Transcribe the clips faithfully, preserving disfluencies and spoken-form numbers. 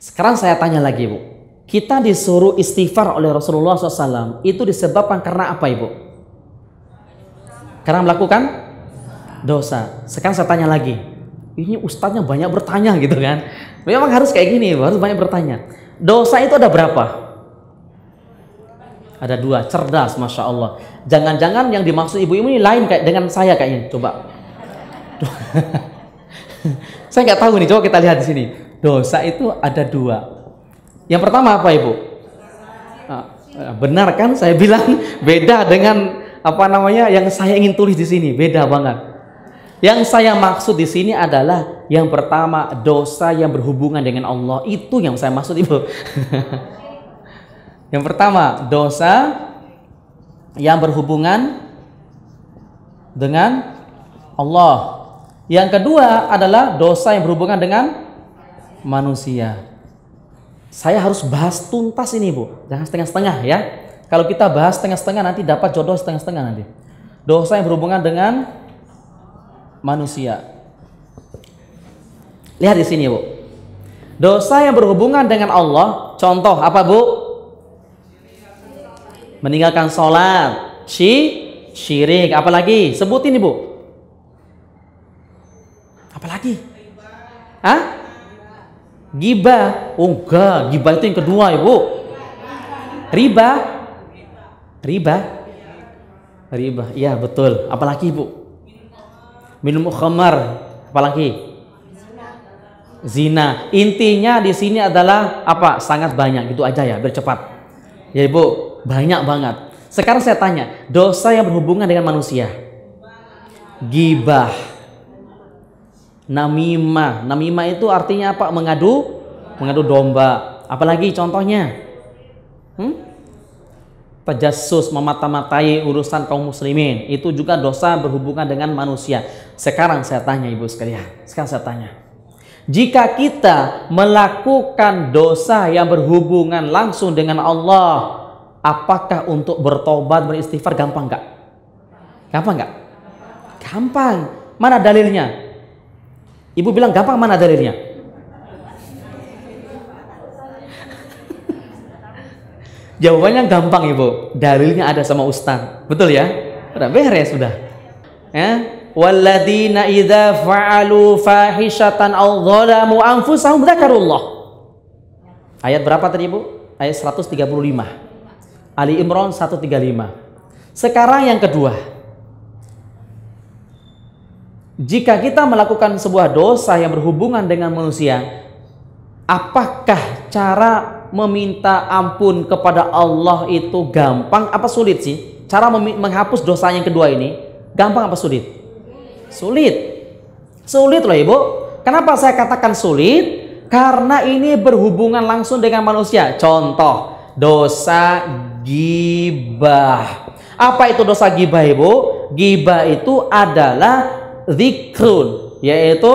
Sekarang saya tanya lagi, Bu. Kita disuruh istighfar oleh Rasulullah shallallahu alaihi wasallam itu disebabkan karena apa, Ibu? Karena melakukan dosa. Sekarang saya tanya lagi. Ini ustadznya banyak bertanya gitu kan. Memang harus kayak gini, harus banyak bertanya. Dosa itu ada berapa? Ada dua. Cerdas, Masya Allah. Jangan-jangan yang dimaksud ibu-ibu ini lain kayak dengan saya kayaknya. Coba. Saya nggak tahu nih, coba kita lihat di sini. Dosa itu ada dua. Yang pertama apa, Ibu? Benar kan saya bilang beda dengan apa namanya yang saya ingin tulis di sini, beda banget. Yang saya maksud di sini adalah yang pertama dosa yang berhubungan dengan Allah, itu yang saya maksud, Ibu. Yang pertama dosa yang berhubungan dengan Allah. Yang kedua adalah dosa yang berhubungan dengan manusia. Saya harus bahas tuntas ini, Bu. Jangan setengah-setengah ya. Kalau kita bahas setengah-setengah nanti dapat jodoh setengah-setengah nanti. Dosa yang berhubungan dengan manusia. Lihat di sini, Bu. Dosa yang berhubungan dengan Allah, contoh apa, Bu? Meninggalkan sholat, syi, syirik, apalagi? Sebutin, Ibu. Apalagi? Hah? Gibah. Oh enggak, gibah itu yang kedua, Ibu. Riba. Riba. Riba. Iya, betul. Apalagi, Ibu? Minum khamar, apalagi? Zina. Intinya di sini adalah apa? Sangat banyak, gitu aja ya, biar cepat. Ya, Ibu, banyak banget. Sekarang saya tanya, dosa yang berhubungan dengan manusia. Gibah. Namimah. Namimah itu artinya apa? Mengadu, mengadu domba. Apalagi contohnya? Hmm? Tajassus, memata-matai urusan kaum muslimin, itu juga dosa berhubungan dengan manusia. Sekarang saya tanya, Ibu sekalian, sekarang saya tanya, jika kita melakukan dosa yang berhubungan langsung dengan Allah, apakah untuk bertobat, beristighfar gampang nggak? Gampang nggak? Gampang. Mana dalilnya? Ibu bilang gampang, mana dalilnya? Jawabannya gampang, Ibu. Dalilnya ada sama Ustaz. Betul ya? Udah beres sudah. Ya. Walladzina idza fa'alu fahishatan aw dzalamu anfusahum dzakarullah. Ayat berapa tadi, Ibu? Ayat seratus tiga puluh lima. Ali Imran seratus tiga puluh lima. Sekarang yang kedua. Jika kita melakukan sebuah dosa yang berhubungan dengan manusia, apakah cara meminta ampun kepada Allah itu gampang apa sulit sih? Cara menghapus dosa yang kedua ini gampang apa sulit? Sulit. Sulit loh, Ibu. Kenapa saya katakan sulit? Karena ini berhubungan langsung dengan manusia. Contoh, dosa gibah. Apa itu dosa gibah, Ibu? Gibah itu adalah zikrun, yaitu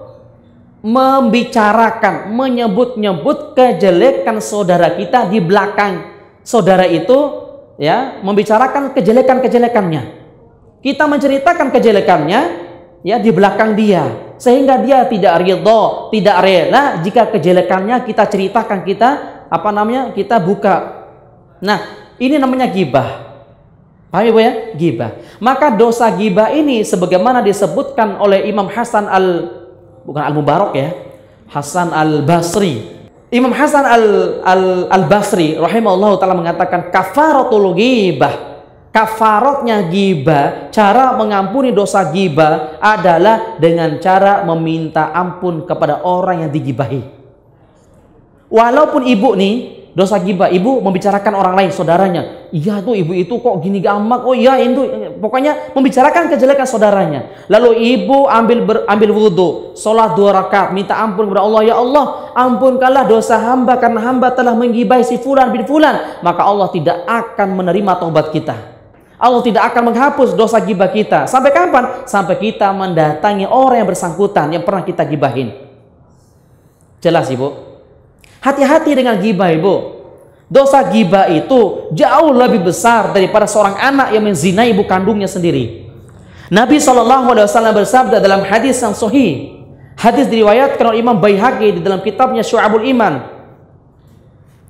membicarakan, menyebut-nyebut kejelekan saudara kita di belakang saudara itu, ya, membicarakan kejelekan-kejelekannya. Kita menceritakan kejelekannya, ya, di belakang dia, sehingga dia tidak ridho, tidak rela jika kejelekannya kita ceritakan, kita apa namanya, kita buka. Nah, ini namanya gibah. Paham, Ibu ya? Gibah. Maka dosa gibah ini sebagaimana disebutkan oleh Imam Hasan al bukan Al-Mubarak ya, Hasan Al-Basri. Imam Hasan Al-Al-Al-Basri rahimahullah taala mengatakan kafaratul ghibah. Kafaratnya gibah, cara mengampuni dosa gibah adalah dengan cara meminta ampun kepada orang yang digibahi. Walaupun ibu nih dosa gibah, ibu membicarakan orang lain, saudaranya. Iya tuh ibu itu kok gini gampang. Oh iya itu, pokoknya membicarakan kejelekan saudaranya. Lalu ibu ambil ber, ambil wudhu, sholat dua rakaat, minta ampun kepada Allah. Ya Allah, ampunkanlah dosa hamba karena hamba telah menggibahi si fulan bin fulan. Maka Allah tidak akan menerima taubat kita. Allah tidak akan menghapus dosa gibah kita. Sampai kapan? Sampai kita mendatangi orang yang bersangkutan yang pernah kita gibahin. Jelas, Ibu? Hati-hati dengan gibah, Ibu. Dosa gibah itu jauh lebih besar daripada seorang anak yang menzinai ibu kandungnya sendiri. Nabi shallallahu alaihi wasallam bersabda dalam hadis yang sahih. Hadis diriwayatkan oleh Imam Baihaqi di dalam kitabnya Syu'abul Iman.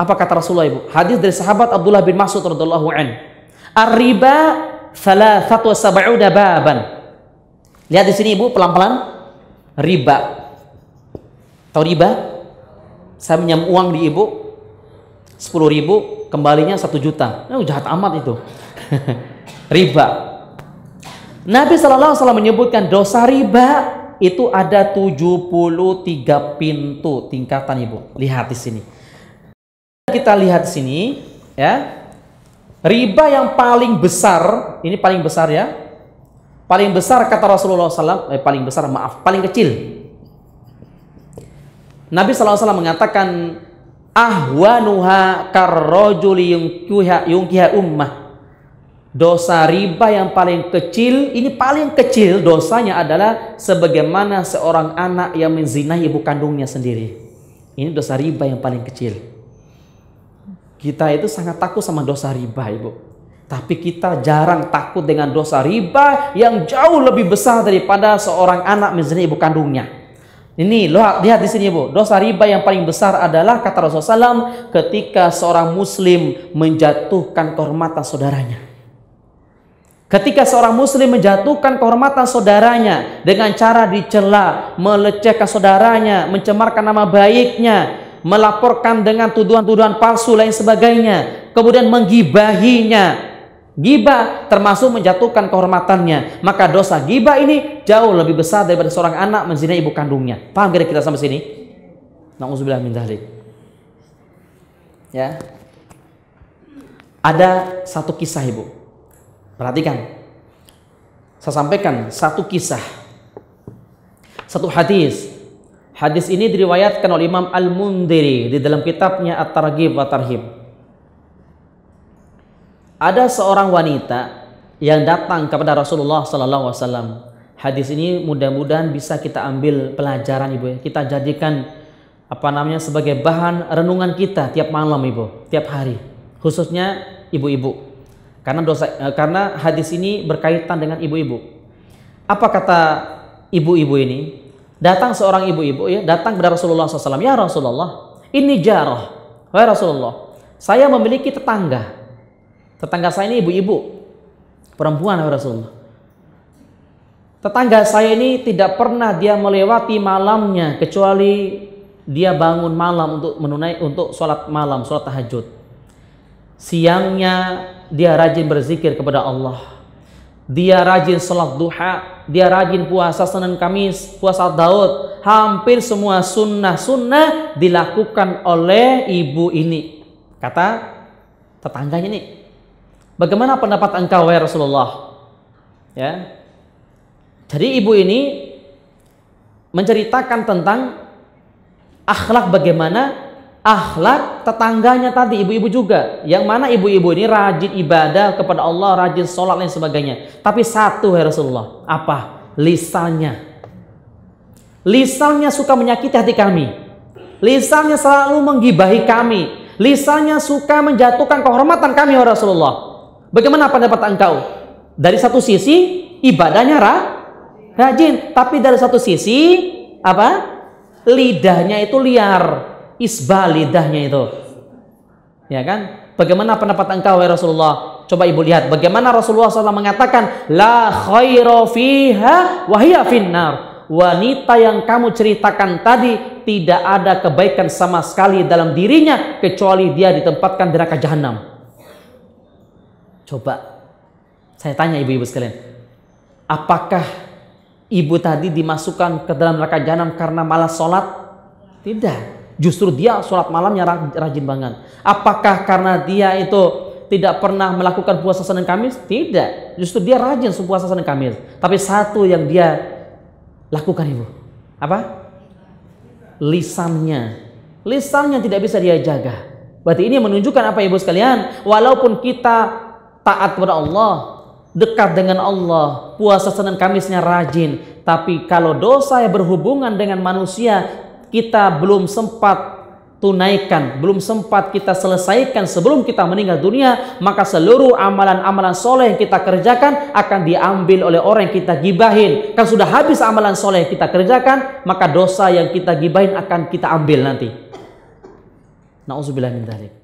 Apa kata Rasulullah, Ibu? Hadis dari sahabat Abdullah bin Mas'ud radhiyallahu anhu. Ar-riba thalathatu wa sab'una baban. Lihat di sini, Ibu, pelan-pelan. Riba. Tahu riba? Saya minjam uang di Ibu sepuluh ribu, kembalinya satu juta. Oh, jahat amat itu. Riba. Nabi shallallahu alaihi wasallam menyebutkan dosa riba itu ada tujuh puluh tiga pintu tingkatan, Ibu. Lihat di sini. Kita lihat di sini, ya. Riba yang paling besar, ini paling besar ya. Paling besar kata Rasulullah shallallahu alaihi wasallam, eh, paling besar maaf, paling kecil. Nabi shallallahu alaihi wasallam mengatakan ahwanuha karrojuli yungkiha yungkiha ummah. Dosa riba yang paling kecil, ini paling kecil dosanya adalah sebagaimana seorang anak yang menzinahi ibu kandungnya sendiri. Ini dosa riba yang paling kecil. Kita itu sangat takut sama dosa riba, Ibu. Tapi kita jarang takut dengan dosa riba yang jauh lebih besar daripada seorang anak menzinahi ibu kandungnya. Ini lihat di sini, Ibu. Dosa riba yang paling besar adalah kata Rasulullah shallallahu alaihi wasallam ketika seorang muslim menjatuhkan kehormatan saudaranya. Ketika seorang muslim menjatuhkan kehormatan saudaranya dengan cara dicela, melecehkan saudaranya, mencemarkan nama baiknya, melaporkan dengan tuduhan-tuduhan palsu lain sebagainya, kemudian menggibahinya. Gibah termasuk menjatuhkan kehormatannya. Maka dosa gibah ini jauh lebih besar daripada seorang anak menzina ibu kandungnya. Paham kira kita sampai sini? Nauzubillah min dzalik. Ya. Ada satu kisah, Ibu. Perhatikan. Saya sampaikan satu kisah. Satu hadis. Hadis ini diriwayatkan oleh Imam Al-Mundhiri di dalam kitabnya At-Targhib wa Tarhib. Ada seorang wanita yang datang kepada Rasulullah sallallahu alaihi wasallam. Hadis ini mudah-mudahan bisa kita ambil pelajaran, Ibu. Kita jadikan apa namanya sebagai bahan renungan kita tiap malam, Ibu, tiap hari. Khususnya ibu-ibu. Karena dosa eh, karena hadis ini berkaitan dengan ibu-ibu. Apa kata ibu-ibu ini? Datang seorang ibu-ibu ya, datang kepada Rasulullah sallallahu alaihi wasallam. Ya Rasulullah, ini jarah. Wahai Rasulullah, saya memiliki tetangga. Tetangga saya ini ibu-ibu, perempuan, wahai Rasulullah. Tetangga saya ini tidak pernah dia melewati malamnya kecuali dia bangun malam untuk menunai untuk sholat malam, sholat tahajud. Siangnya dia rajin berzikir kepada Allah. Dia rajin sholat duha, dia rajin puasa Senin Kamis, puasa Daud. Hampir semua sunnah-sunnah dilakukan oleh ibu ini. Kata tetangganya ini, bagaimana pendapat engkau, wahai Rasulullah? Ya. Jadi ibu ini menceritakan tentang akhlak, bagaimana akhlak tetangganya tadi, ibu-ibu juga. Yang mana ibu-ibu ini rajin ibadah kepada Allah, rajin sholat dan sebagainya. Tapi satu, wahai Rasulullah, apa? Lisannya. Lisannya suka menyakiti hati kami. Lisannya selalu menggibahi kami. Lisannya suka menjatuhkan kehormatan kami, wahai Rasulullah. Bagaimana pendapat engkau? Dari satu sisi ibadahnya ra, rajin, tapi dari satu sisi apa? Lidahnya itu liar. Isbal lidahnya itu, ya kan? Bagaimana pendapat engkau, wahai Rasulullah? Coba ibu lihat bagaimana Rasulullah shallallahu alaihi wasallam mengatakan, la khaira fiha wa hiya finnar. Wanita yang kamu ceritakan tadi tidak ada kebaikan sama sekali dalam dirinya kecuali dia ditempatkan di neraka jahanam. Coba saya tanya ibu-ibu sekalian, apakah ibu tadi dimasukkan ke dalam neraka jahanam karena malas sholat? Tidak. Justru dia sholat malamnya rajin banget. Apakah karena dia itu tidak pernah melakukan puasa Senin Kamis? Tidak. Justru dia rajin puasa Senin Kamis. Tapi satu yang dia lakukan, Ibu, apa? Lisannya. Lisannya tidak bisa dia jaga. Berarti ini menunjukkan apa, Ibu sekalian? Walaupun kita taat kepada Allah, dekat dengan Allah, puasa Senin Kamisnya rajin, tapi kalau dosa yang berhubungan dengan manusia kita belum sempat tunaikan, belum sempat kita selesaikan sebelum kita meninggal dunia, maka seluruh amalan-amalan soleh yang kita kerjakan akan diambil oleh orang yang kita gibahin. Kan sudah habis amalan soleh yang kita kerjakan, maka dosa yang kita gibahin akan kita ambil nanti. Nauzubillah min dzalik.